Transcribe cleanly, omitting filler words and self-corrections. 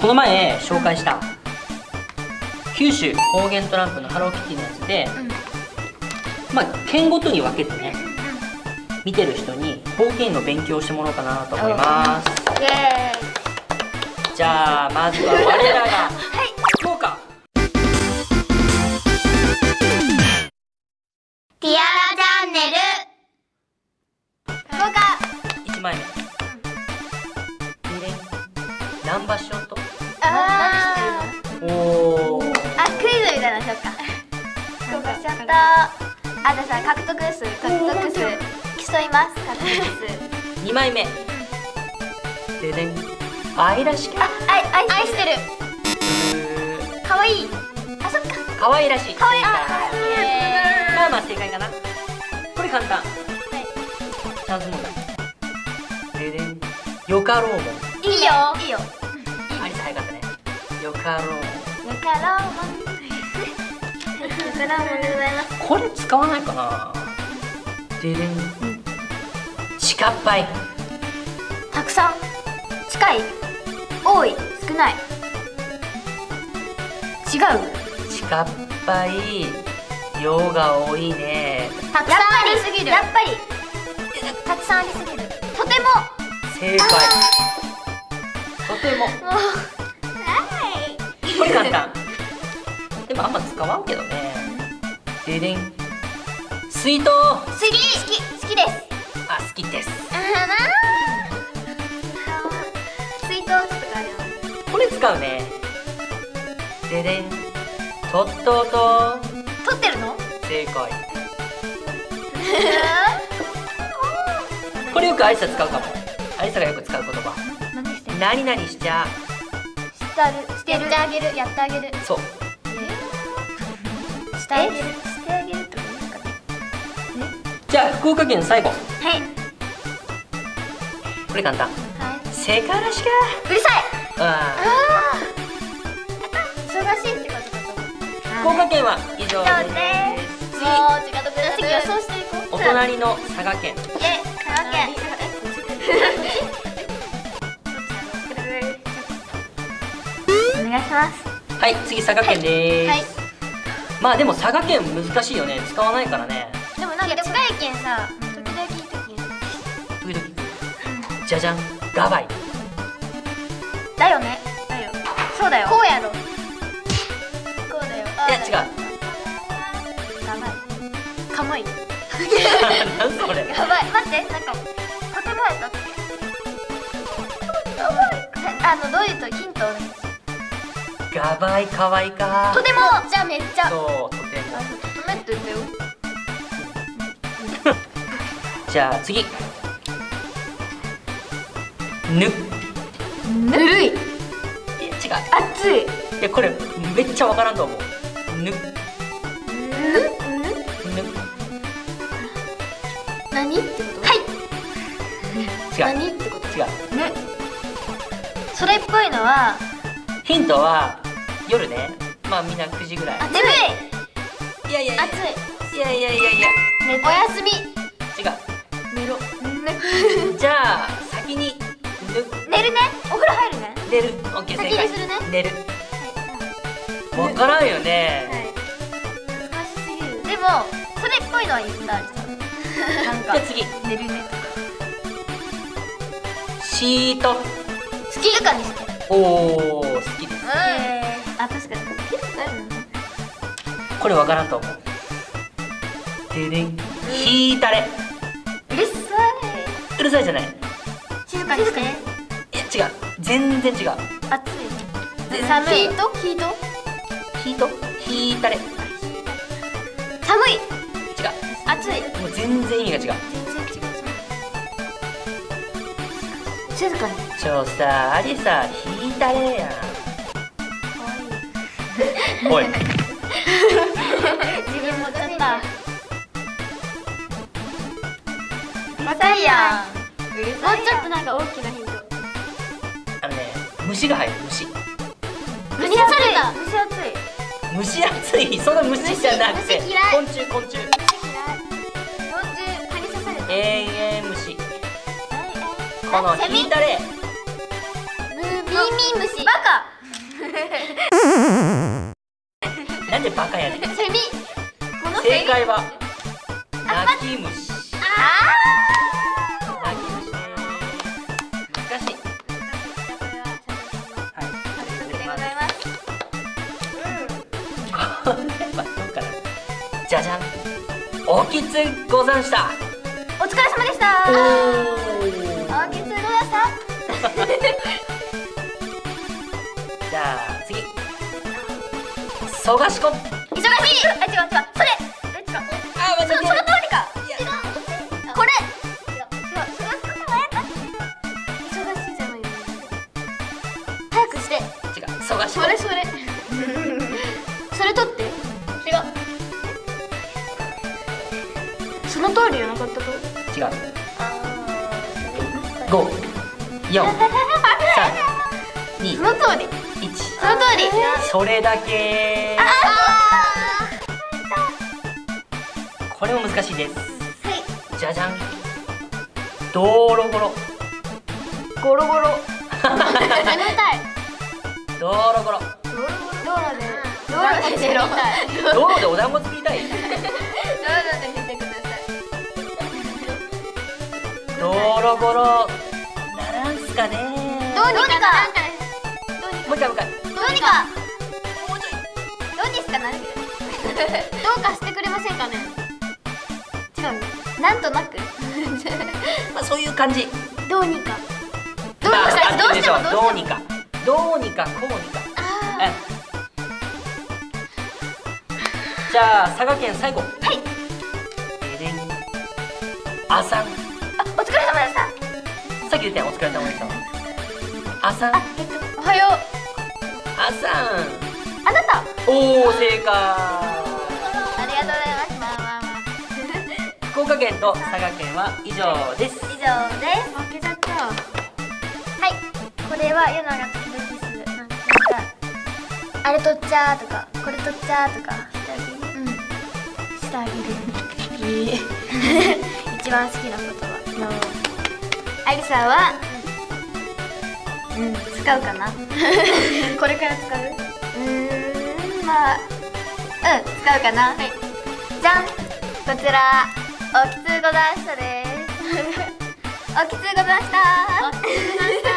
この前紹介した九州方言トランプのハローキティのやつで、まあ県ごとに分けてね、見てる人に方言の勉強をしてもらおうかなと思います。 イエーイ。 じゃあまずは我らが福岡。 ティアラチャンネル福岡 1枚目、何場所と。おお。 クイズみたいなしよっか。福岡しちゃった。じゃあ獲得数競います。獲得数。 2枚目、ででん、愛らしき。 愛してる。可愛い。そっか。 可愛らしい。 可愛い。 まあまあ正解かな。これ簡単。チャンス問題。ででん、よかろうもん。 いいよ。 ありさ早かったね。よかろうもん。 よかろうもんでございます。 これ使わないかな。ででん、近っぱい。 たくさん。近い。多い。少ない。違う。 近っぱい。量が多いね。 たくさんありすぎる。やっぱりたくさんありすぎる。とても。 正解。とても。これ簡単。でもあんま使わんけどね。ででん、水筒。 好きです。 あ、好きです。 水筒とかあるよ。 これ使うね。ででん、とっとうと。 取ってるの？ 正解。これよくアリサ使うかも。アリサがよく使う言葉。何々しちゃ。 してあげる。やってあげる。 そう。 してあげるってことですかね。 じゃあ福岡県最後。 はい。 これ簡単。せからしか。 うるさい。忙しいってことだと思う。 福岡県は以上です。 次予想していこう。 お隣の佐賀県。 佐賀県。お願いします。 はい、次佐賀県です。 はい。 まあでも佐賀県難しいよね。使わないからね。 でもなんか近い県さ、時々いい時時々。じゃじゃん、ガバイ。 だよね。そうだよ。こうやろ。こうだよ。 いや違う。 かまい。 何それ。 やばい。待って、なんかとてもやったっけ。どういうとヒントを。 ガバイかわいいか。 とても。じゃあめっちゃ。 そう、とても。 とてもって言ったよ。 じゃあ次。ぬるい。 違う。 熱い。 いやこれめっちゃわからんと思う。ぬ何ってこと？はい。 違う。 何ってこと？ 違う。 ね。それっぽいのは。 ヒントは夜ね。まあみんな9時ぐらい。 眠い。 いやいやいや。 暑い。 いやいやいやいや。 おやすみ。 違う。 寝ろ。 じゃあ先に寝るね。お風呂入るね。 寝る。オッケー、正解。 先にするね。 寝る。わからんよね。 難しすぎる。でもそれっぽいのは言った。なんか。 じゃあ次。 寝るね。 シート。 好きかにして。 おお、好きです。 確かに。 これわからんと思う。ででん、ひーたれ。 うるさうるさいじゃない。 い。静かにして。 いや違う。全然違う。 暑い。寒い。ヒート？ ヒート？ひーたれ。 寒い。 違う。 暑い。 もう全然意味が違う。 静かに。 さ、アリサ、ひいたれやん。おい。 自分もちゃった。うるさいやん。もうちょっとなんか大きなヒント。 虫が入る、虫。 虫暑い。 蒸し暑い、その虫じゃなくて虫嫌い。 昆虫昆虫。 虫嫌い。昆虫蚊に刺された。 永遠虫。この引いたれ。 ミンミン虫。バカ。 どうかな。じゃじゃん。おきつござんした。 お疲れ様でした。 おおきつござんした。 じゃあ次。そがしこ。 忙しい。あ、違う違う。それ。違う。 あ、間違えた。 その通りか。違う。これ。違う。忙しくないやつ。忙しいじゃないよ。早くして。 違う。そがしこ。 それ。それ取って。違う。その通りじゃなかったと。 違う。5、4、3、2、 その通り。 1。 その通り。 それだけ。これも難しいです。 はい。 じゃじゃん。道路ゴロ。 ゴロゴロ。眠たい。 道路ゴロ。 道路で寝ろ。 道路でお団子作りたい。 道路で寝てください。 道路ゴロ。ならんすかね。 どうにか。 もう一回もう一回。 どうにか。どうにかなる。どうかしてくれませんかね。違う。なんとなく。 まあそういう感じ。 どうにか。どうまあした。 合ってるでしょう。どうにか。どうにかこうにか。じゃあ佐賀県最後。 はい。 でん。あさん。 あ、お疲れ様でした。 さっき言ったよ、お疲れ様でした。あさん。 おはよう。 あさん。 あなた。 おお、正解。 ありがとうございます。まあ。 福岡県と佐賀県は以上です。 以上です。負けちゃった。はい。これはヨナが時々する。なんかあれ取っちゃーとか、これ取っちゃーとか。してあげる。一番好きな言葉。ありさは。使うかな。これから使う。まあ。使うかな。はい。じゃん。こちら。おきつござんしたです。おきつござんした。